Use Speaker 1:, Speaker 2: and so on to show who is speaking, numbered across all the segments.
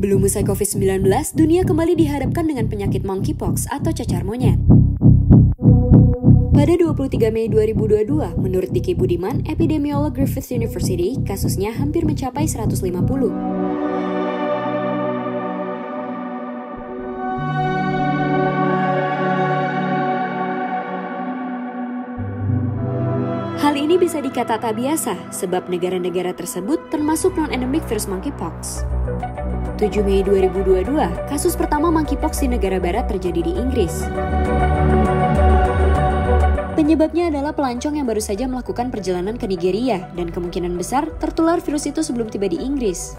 Speaker 1: Belum usai COVID-19, dunia kembali dihadapkan dengan penyakit monkeypox atau cacar monyet. Pada 23 Mei 2022, menurut Diki Budiman, epidemiolog Griffith University, kasusnya hampir mencapai 150. Hal ini bisa dikata tak biasa, sebab negara-negara tersebut termasuk non-endemic virus monkeypox. 7 Mei 2022, kasus pertama monkeypox di negara barat terjadi di Inggris. Penyebabnya adalah pelancong yang baru saja melakukan perjalanan ke Nigeria dan kemungkinan besar tertular virus itu sebelum tiba di Inggris.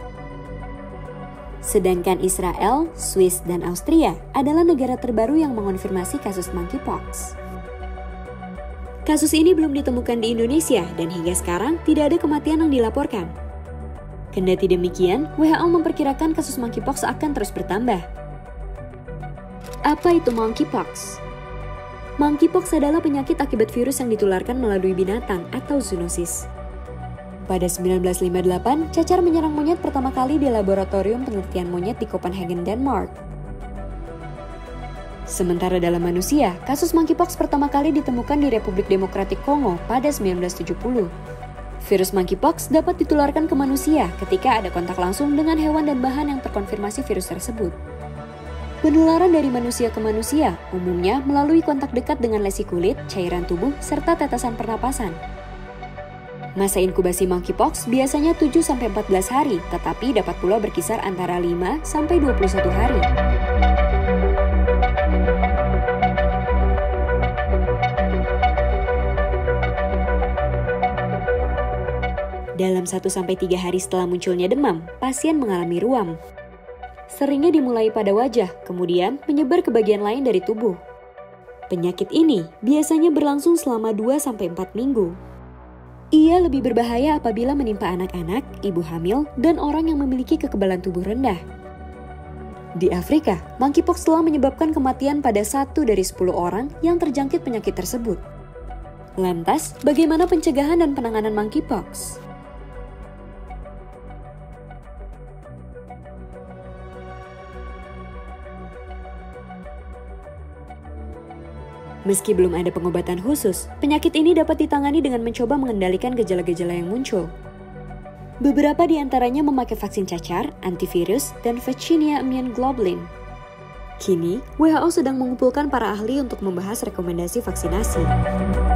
Speaker 1: Sedangkan Israel, Swiss, dan Austria adalah negara terbaru yang mengonfirmasi kasus monkeypox. Kasus ini belum ditemukan di Indonesia dan hingga sekarang tidak ada kematian yang dilaporkan. Kendati demikian, WHO memperkirakan kasus monkeypox akan terus bertambah. Apa itu monkeypox? Monkeypox adalah penyakit akibat virus yang ditularkan melalui binatang atau zoonosis. Pada 1958, cacar menyerang monyet pertama kali di laboratorium penelitian monyet di Copenhagen, Denmark. Sementara dalam manusia, kasus monkeypox pertama kali ditemukan di Republik Demokratik Kongo pada 1970. Virus monkeypox dapat ditularkan ke manusia ketika ada kontak langsung dengan hewan dan bahan yang terkonfirmasi virus tersebut. Penularan dari manusia ke manusia umumnya melalui kontak dekat dengan lesi kulit, cairan tubuh, serta tetesan pernapasan. Masa inkubasi monkeypox biasanya 7-14 hari, tetapi dapat pula berkisar antara 5-21 hari. Dalam 1-3 hari setelah munculnya demam, pasien mengalami ruam. Seringnya dimulai pada wajah, kemudian menyebar ke bagian lain dari tubuh. Penyakit ini biasanya berlangsung selama 2-4 minggu. Ia lebih berbahaya apabila menimpa anak-anak, ibu hamil, dan orang yang memiliki kekebalan tubuh rendah. Di Afrika, monkeypox telah menyebabkan kematian pada 1 dari 10 orang yang terjangkit penyakit tersebut. Lantas, bagaimana pencegahan dan penanganan monkeypox? Meski belum ada pengobatan khusus, penyakit ini dapat ditangani dengan mencoba mengendalikan gejala-gejala yang muncul. Beberapa di antaranya memakai vaksin cacar, antivirus, dan Vaccinia Immune Globulin. Kini, WHO sedang mengumpulkan para ahli untuk membahas rekomendasi vaksinasi.